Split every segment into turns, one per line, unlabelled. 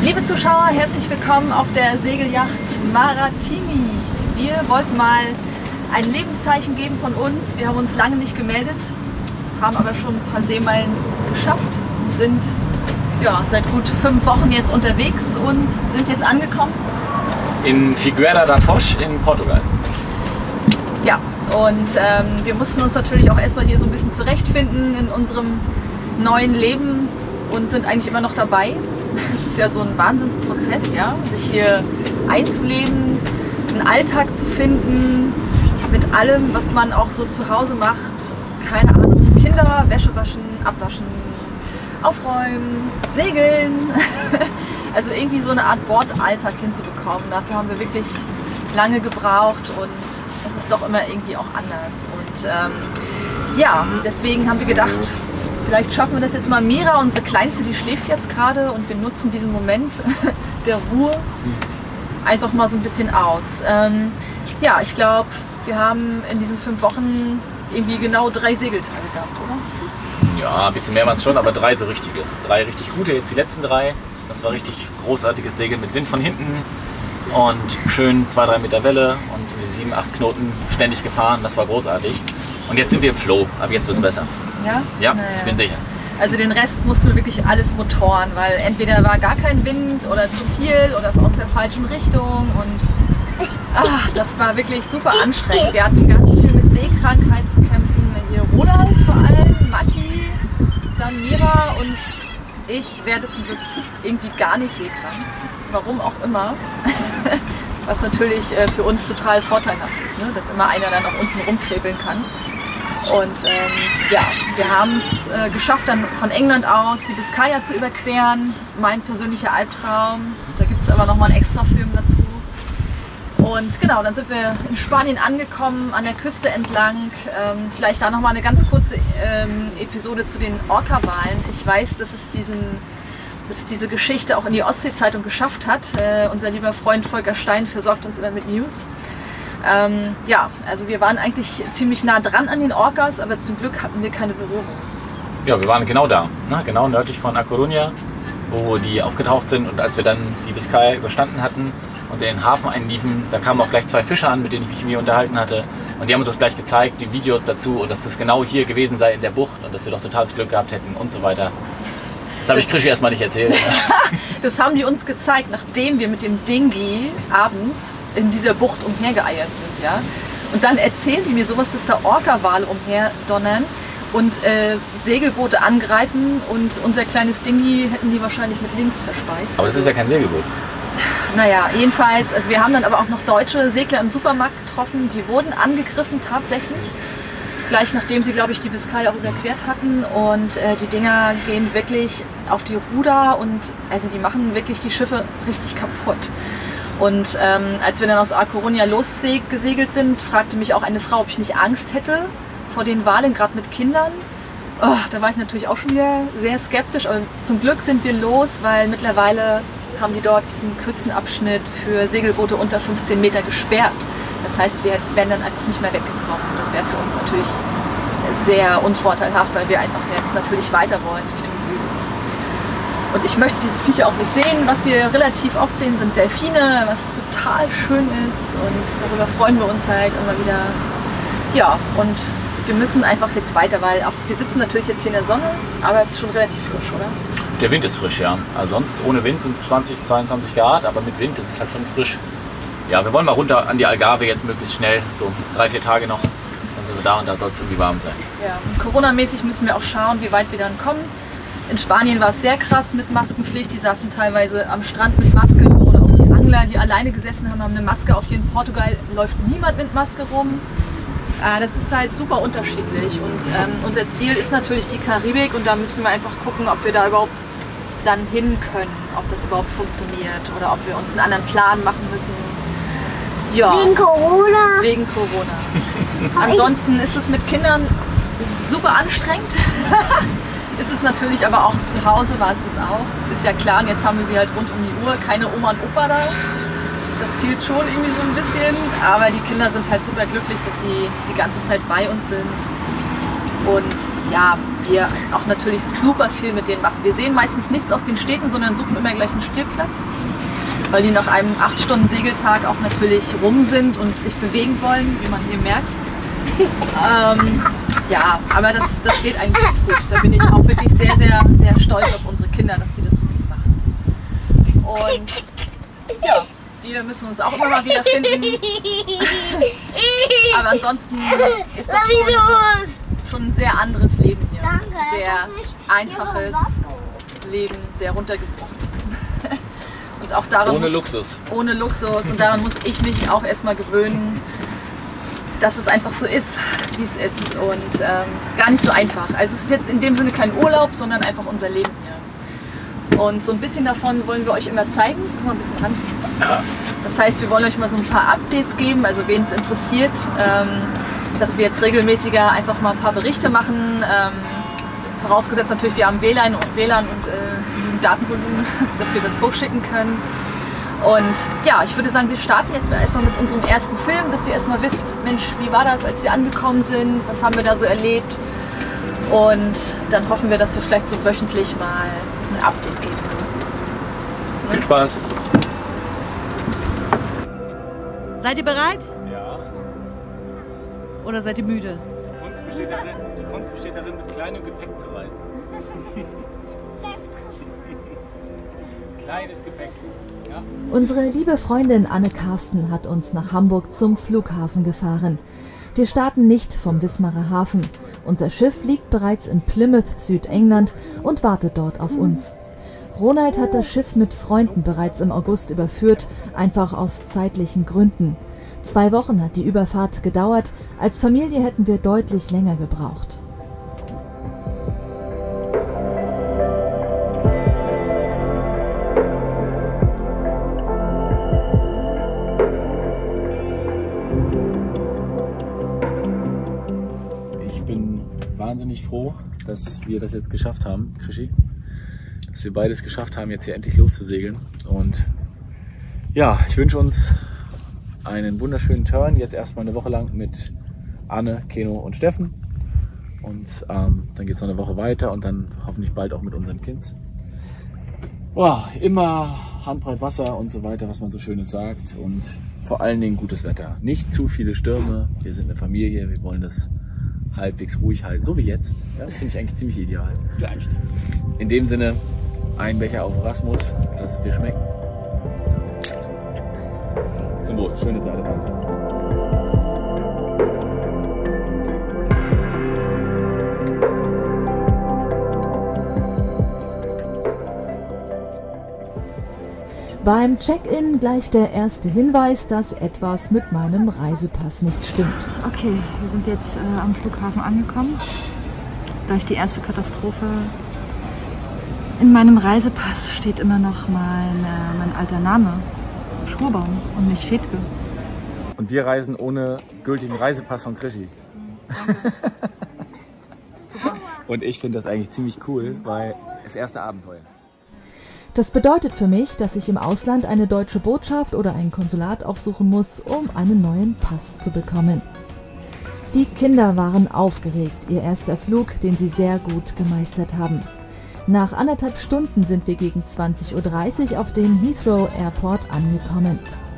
Liebe Zuschauer, herzlich willkommen auf der Segelyacht Maratini. Wir wollten mal ein Lebenszeichen geben von uns. Wir haben uns lange nicht gemeldet, haben aber schon ein paar Seemeilen geschafft, sind seit gut 5 Wochen jetzt unterwegs und sind jetzt angekommen
in Figueira da Foz in Portugal.
Ja, und wir mussten uns natürlich auch erstmal hier so ein bisschen zurechtfinden in unserem neuen Leben und sind eigentlich immer noch dabei. Es ist ja so ein Wahnsinnsprozess, ja, sich hier einzuleben, einen Alltag zu finden, mit allem, was man auch so zu Hause macht. Keine Ahnung, Kinder, Wäsche waschen, abwaschen, aufräumen, segeln. Also irgendwie so eine Art Bordalltag hinzubekommen. Dafür haben wir wirklich lange gebraucht und es ist doch immer irgendwie auch anders. Und deswegen haben wir gedacht, vielleicht schaffen wir das jetzt mal. Mira, unsere Kleinste, die schläft jetzt gerade und wir nutzen diesen Moment der Ruhe einfach mal so ein bisschen aus. Ich glaube, wir haben in diesen 5 Wochen irgendwie genau 3 Segeltage gehabt, oder?
Ja, ein bisschen mehr waren es schon, aber 3 so richtige. 3 richtig gute, jetzt die letzten 3. Das war richtig großartiges Segeln mit Wind von hinten und schön 2-3 Meter Welle und 7, 8 Knoten ständig gefahren. Das war großartig. Und jetzt sind wir im Flow, aber jetzt wird es besser.
Ja?
Ja, ich bin sicher.
Also den Rest mussten wir wirklich alles motoren, weil entweder war gar kein Wind oder zu viel oder aus der falschen Richtung und das war wirklich super anstrengend. Wir hatten ganz viel mit Seekrankheit zu kämpfen. Hier Ronald vor allem, Matti, dann Mira und ich werde zum Glück irgendwie gar nicht seekrank. Warum auch immer. Was natürlich für uns total vorteilhaft ist, ne? Dass immer einer dann auch unten rumkrebeln kann. Und wir haben es geschafft, dann von England aus die Biskaya zu überqueren. Mein persönlicher Albtraum. Da gibt es aber nochmal einen extra Film dazu. Und genau, dann sind wir in Spanien angekommen, an der Küste entlang. Vielleicht da nochmal eine ganz kurze Episode zu den Orca-Walen. Ich weiß, dass es diese Geschichte auch in die Ostsee-Zeitung geschafft hat. Unser lieber Freund Volker Stein versorgt uns immer mit News. Also wir waren eigentlich ziemlich nah dran an den Orcas, aber zum Glück hatten wir keine Berührung.
Ja, wir waren genau da, ne? Genau nördlich von A Coruña, wo die aufgetaucht sind. Und als wir dann die Biskaya überstanden hatten und in den Hafen einliefen, da kamen auch gleich 2 Fischer an, mit denen ich mich irgendwie unterhalten hatte. Und die haben uns das gleich gezeigt, die Videos dazu und dass das genau hier gewesen sei in der Bucht und dass wir doch totales Glück gehabt hätten und so weiter. Das habe ich Krischi erstmal nicht erzählt.
Das haben die uns gezeigt, nachdem wir mit dem Dingi abends in dieser Bucht umhergeeiert sind. Ja? Und dann erzählen die mir sowas, dass da Orca-Wale umherdonnern und Segelboote angreifen und unser kleines Dingi hätten die wahrscheinlich mit links verspeist.
Aber das ist ja kein Segelboot.
Naja, jedenfalls, also wir haben dann aber auch noch deutsche Segler im Supermarkt getroffen, die wurden angegriffen tatsächlich. Gleich nachdem sie, glaube ich, die Biskaya auch überquert hatten und die Dinger gehen wirklich auf die Ruder und also die machen wirklich die Schiffe richtig kaputt. Und als wir dann aus A Coruña losgesegelt sind, fragte mich auch eine Frau, ob ich nicht Angst hätte vor den Walen, gerade mit Kindern. Oh, da war ich natürlich auch schon wieder sehr skeptisch, aber zum Glück sind wir los, weil mittlerweile haben die dort diesen Küstenabschnitt für Segelboote unter 15 Meter gesperrt. Das heißt, wir wären dann einfach nicht mehr weggekommen. Das wäre für uns natürlich sehr unvorteilhaft, weil wir einfach jetzt natürlich weiter wollen Richtung Süden. Und ich möchte diese Viecher auch nicht sehen. Was wir relativ oft sehen, sind Delfine, was total schön ist. Und darüber freuen wir uns halt immer wieder. Ja, und wir müssen einfach jetzt weiter, weil auch wir sitzen natürlich jetzt hier in der Sonne, aber es ist schon relativ frisch, oder?
Der Wind ist frisch, ja. Also sonst ohne Wind sind es 20, 22 Grad, aber mit Wind ist es halt schon frisch. Ja, wir wollen mal runter an die Algarve jetzt möglichst schnell, so 3-4 Tage noch, dann sind wir da und da soll es irgendwie warm sein.
Ja, Corona-mäßig müssen wir auch schauen, wie weit wir dann kommen. In Spanien war es sehr krass mit Maskenpflicht, die saßen teilweise am Strand mit Maske oder auch die Angler, die alleine gesessen haben, haben eine Maske auf. Hier in Portugal läuft niemand mit Maske rum. Das ist halt super unterschiedlich und unser Ziel ist natürlich die Karibik und da müssen wir einfach gucken, ob wir da überhaupt dann hin können, ob das überhaupt funktioniert oder ob wir uns einen anderen Plan machen müssen. Ja,
wegen Corona.
Wegen Corona. Ansonsten ist es mit Kindern super anstrengend. Ist es natürlich aber auch zu Hause, war es auch. Ist ja klar, und jetzt haben wir sie halt rund um die Uhr, keine Oma und Opa da. Das fehlt schon irgendwie so ein bisschen, aber die Kinder sind halt super glücklich, dass sie die ganze Zeit bei uns sind. Und ja, wir auch natürlich super viel mit denen machen. Wir sehen meistens nichts aus den Städten, sondern suchen immer gleich einen Spielplatz, weil die nach einem 8-Stunden-Segeltag auch natürlich rum sind und sich bewegen wollen, wie man hier merkt. Ja, aber das geht eigentlich ganz gut. Da bin ich auch wirklich sehr, sehr, sehr stolz auf unsere Kinder, dass die das so gut machen. Und ja, wir müssen uns auch immer mal wieder finden. Aber ansonsten ist das schon ein sehr anderes Leben hier. Ein sehr einfaches Leben, sehr runtergebrochen. Und auch daran
ohne Luxus.
Ohne Luxus. Und daran muss ich mich auch erstmal gewöhnen, dass es einfach so ist, wie es ist. Und gar nicht so einfach. Also es ist jetzt in dem Sinne kein Urlaub, sondern einfach unser Leben hier. Und so ein bisschen davon wollen wir euch immer zeigen. Guck mal ein bisschen ran.
Ja.
Das heißt, wir wollen euch mal so ein paar Updates geben, also wen es interessiert, dass wir jetzt regelmäßiger einfach mal ein paar Berichte machen. Vorausgesetzt natürlich, wir haben WLAN und Datenvolumen, dass wir das hochschicken können. Und ja, ich würde sagen, wir starten jetzt erstmal mit unserem ersten Film, dass ihr erstmal wisst, Mensch, wie war das, als wir angekommen sind, was haben wir da so erlebt. Und dann hoffen wir, dass wir vielleicht so wöchentlich mal ein Update geben können.
Viel Spaß!
Seid ihr bereit?
Ja.
Oder seid ihr müde?
Die Kunst besteht darin, mit kleinem Gepäck zu reisen. Kleines Gepäck. Ja.
Unsere liebe Freundin Anne Karsten hat uns nach Hamburg zum Flughafen gefahren. Wir starten nicht vom Wismarer Hafen. Unser Schiff liegt bereits in Plymouth, Südengland und wartet dort auf uns. Ronald hat das Schiff mit Freunden bereits im August überführt, einfach aus zeitlichen Gründen. 2 Wochen hat die Überfahrt gedauert, als Familie hätten wir deutlich länger gebraucht.
Ich bin wahnsinnig froh, dass wir das jetzt geschafft haben, Krischi. Dass wir beides geschafft haben, jetzt hier endlich loszusegeln. Und ja, ich wünsche uns einen wunderschönen Turn. Jetzt erstmal eine Woche lang mit Anne, Keno und Steffen. Und dann geht es noch eine Woche weiter und dann hoffentlich bald auch mit unseren Kids. Wow, immer handbreit Wasser und so weiter, was man so Schönes sagt. Und vor allen Dingen gutes Wetter. Nicht zu viele Stürme. Wir sind eine Familie, wir wollen das halbwegs ruhig halten. So wie jetzt. Ja, das finde ich eigentlich ziemlich ideal. In dem Sinne, ein Becher auf Rasmus, lass es dir schmecken. Zum Wohl, schöne Seite da sein.
Beim Check-in gleich der erste Hinweis, dass etwas mit meinem Reisepass nicht stimmt.
Okay, wir sind jetzt am Flughafen angekommen. Gleich die erste Katastrophe. In meinem Reisepass steht immer noch mein alter Name, Schurbaum, und nicht Fedke.
Und wir reisen ohne gültigen Reisepass von Krischi. Und ich finde das eigentlich ziemlich cool, weil das erste Abenteuer.
Das bedeutet für mich, dass ich im Ausland eine deutsche Botschaft oder ein Konsulat aufsuchen muss, um einen neuen Pass zu bekommen. Die Kinder waren aufgeregt, ihr erster Flug, den sie sehr gut gemeistert haben. Nach 1,5 Stunden sind wir gegen 20:30 Uhr auf dem Heathrow Airport angekommen.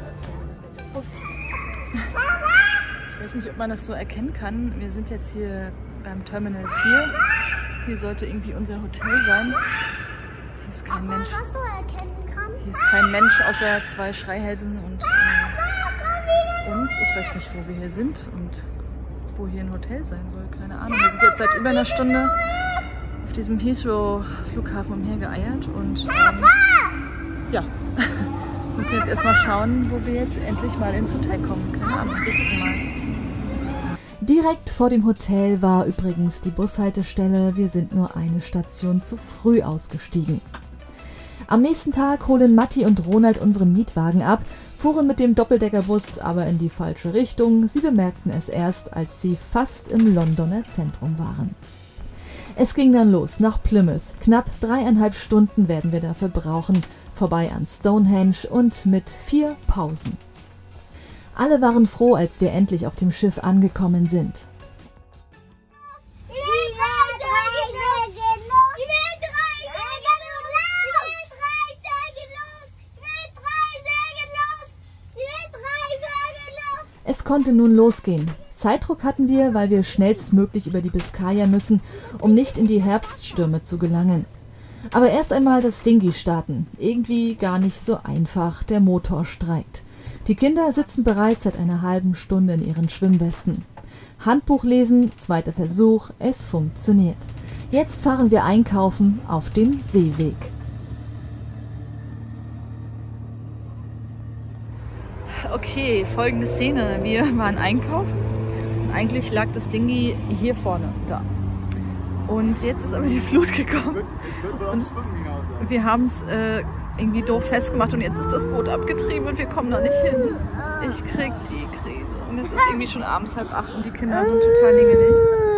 Ich weiß nicht, ob man das so erkennen kann. Wir sind jetzt hier beim Terminal 4. Hier sollte irgendwie unser Hotel sein. Hier ist kein Mensch. Hier ist kein Mensch außer 2 Schreihälsen und uns. Ich weiß nicht, wo wir hier sind und wo hier ein Hotel sein soll. Keine Ahnung. Wir sind jetzt seit über einer Stunde auf diesem Heathrow-Flughafen umhergeeiert und ja, müssen jetzt erstmal schauen, wo wir jetzt endlich mal ins Hotel kommen. Keine Ahnung, wir gucken mal.
Direkt vor dem Hotel war übrigens die Bushaltestelle. Wir sind nur eine Station zu früh ausgestiegen. Am nächsten Tag holen Matti und Ronald unseren Mietwagen ab, fuhren mit dem Doppeldeckerbus aber in die falsche Richtung. Sie bemerkten es erst, als sie fast im Londoner Zentrum waren. Es ging dann los nach Plymouth. Knapp 3,5 Stunden werden wir dafür brauchen, vorbei an Stonehenge und mit 4 Pausen. Alle waren froh, als wir endlich auf dem Schiff angekommen sind.
Viva
Es konnte nun losgehen. Zeitdruck hatten wir, weil wir schnellstmöglich über die Biskaya müssen, um nicht in die Herbststürme zu gelangen. Aber erst einmal das Dinghy starten. Irgendwie gar nicht so einfach, der Motor streikt. Die Kinder sitzen bereits seit einer halben Stunde in ihren Schwimmwesten. Handbuch lesen, zweiter Versuch, es funktioniert. Jetzt fahren wir einkaufen auf dem Seeweg.
Okay, folgende Szene. Wir waren einkaufen. Eigentlich lag das Dinghy hier vorne, da. Und jetzt ist aber die Flut gekommen. Und wir haben es irgendwie doof festgemacht und jetzt ist das Boot abgetrieben und wir kommen da nicht hin. Ich krieg die Krise. Und es ist irgendwie schon abends 7:30 und die Kinder sind total ningelig.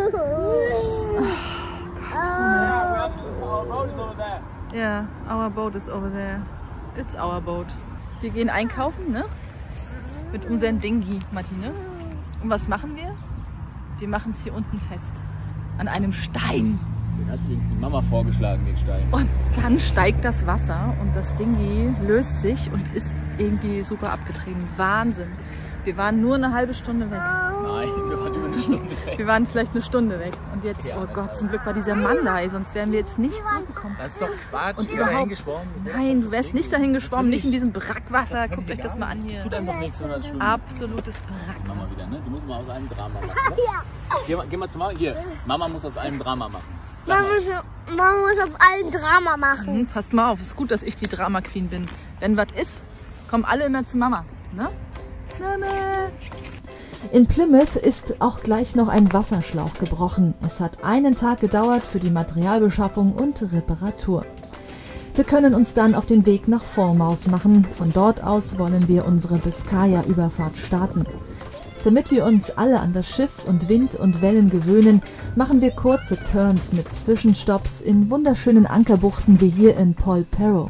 Ja, our boat is over there. It's our boat. Wir gehen einkaufen, ne? Mit unserem Dinghy, Martine. Und was machen wir? Wir machen es hier unten fest. An einem Stein.
Den hat übrigens die Mama vorgeschlagen, den Stein.
Und dann steigt das Wasser und das Dinghy löst sich und ist irgendwie super abgetrieben. Wahnsinn. Wir waren nur eine halbe Stunde weg.
Nein, wir waren über eine Stunde weg.
Wir waren vielleicht eine Stunde weg. Und jetzt, oh Gott, zum Glück war dieser Mann da, sonst wären wir jetzt nicht zurückgekommen.
Das ist doch Quatsch.
Und überhaupt, nein, du wärst nicht dahin geschwommen, nicht in diesem Brackwasser. Guckt euch das mal an hier.
Das tut einfach nichts, wenn man schwimmt.
Absolutes Brackwasser.
Mama wieder, ne? Die muss mal aus einem Drama machen. Ja. Geh mal zu Mama. Hier, Mama muss aus einem Drama machen.
Mama muss auf allen Drama machen.
Passt mal auf, es ist gut, dass ich die Drama Queen bin. Wenn was ist, kommen alle immer zu Mama. Ne? Mama.
In Plymouth ist auch gleich noch ein Wasserschlauch gebrochen. Es hat einen Tag gedauert für die Materialbeschaffung und Reparatur. Wir können uns dann auf den Weg nach Falmouth machen. Von dort aus wollen wir unsere Biskaya-Überfahrt starten. Damit wir uns alle an das Schiff und Wind und Wellen gewöhnen, machen wir kurze Turns mit Zwischenstopps in wunderschönen Ankerbuchten wie hier in Polperro.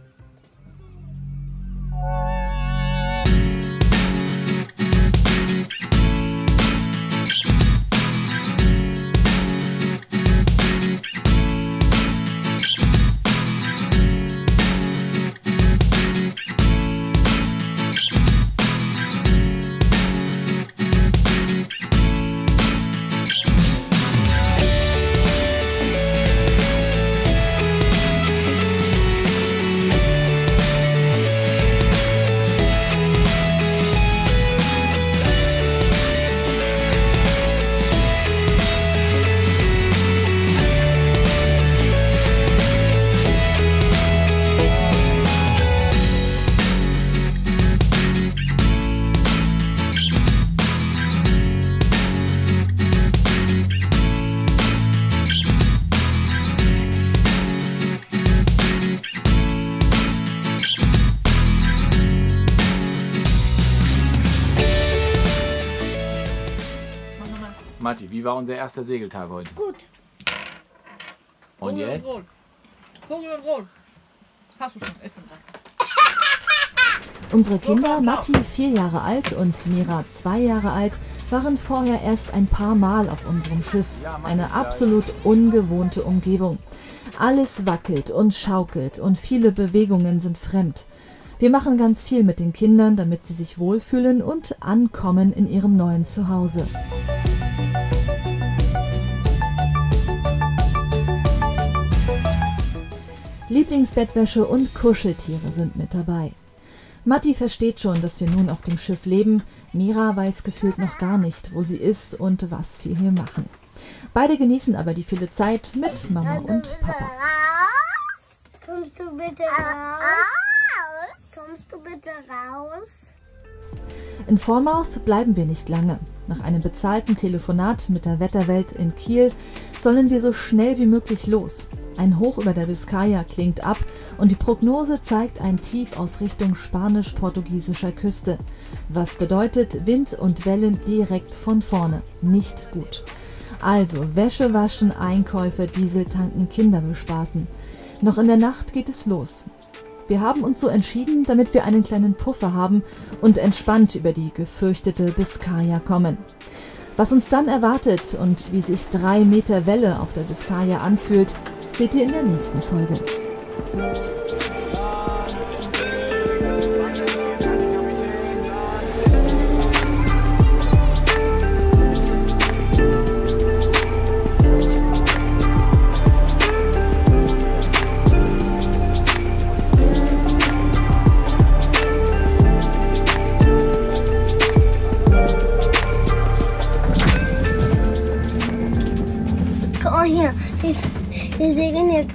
Matti, wie war unser erster Segeltag heute?
Gut.
Und jetzt?
Vogel und Rot. Hast du schon, ich bin dran.
Unsere Kinder, Matti 4 Jahre alt und Mira 2 Jahre alt, waren vorher erst ein paar Mal auf unserem Schiff. Eine absolut ungewohnte Umgebung. Alles wackelt und schaukelt und viele Bewegungen sind fremd. Wir machen ganz viel mit den Kindern, damit sie sich wohlfühlen und ankommen in ihrem neuen Zuhause. Lieblingsbettwäsche und Kuscheltiere sind mit dabei. Matti versteht schon, dass wir nun auf dem Schiff leben. Mira weiß gefühlt noch gar nicht, wo sie ist und was wir hier machen. Beide genießen aber die viele Zeit mit Mama und Papa.
Kommst du bitte raus? Kommst du bitte raus?
In Falmouth bleiben wir nicht lange. Nach einem bezahlten Telefonat mit der Wetterwelt in Kiel sollen wir so schnell wie möglich los. Ein Hoch über der Biskaya klingt ab und die Prognose zeigt ein Tief aus Richtung spanisch-portugiesischer Küste. Was bedeutet Wind und Wellen direkt von vorne. Nicht gut. Also Wäsche waschen, Einkäufe, Diesel tanken, Kinder bespaßen. Noch in der Nacht geht es los. Wir haben uns so entschieden, damit wir einen kleinen Puffer haben und entspannt über die gefürchtete Biskaya kommen. Was uns dann erwartet und wie sich 3 Meter Welle auf der Biskaya anfühlt, seht ihr in der nächsten Folge.
Oh, hier. Wir segeln hier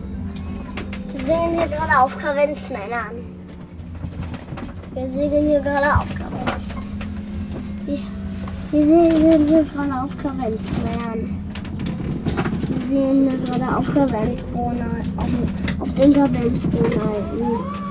gerade auf Kaventsmännern. Wir segeln hier gerade auf Kaventsmännern. Wir segeln hier gerade auf Kaventsmännern. Wir sehen hier gerade auf Kaventsmännern. Auf den Kaventsmännern.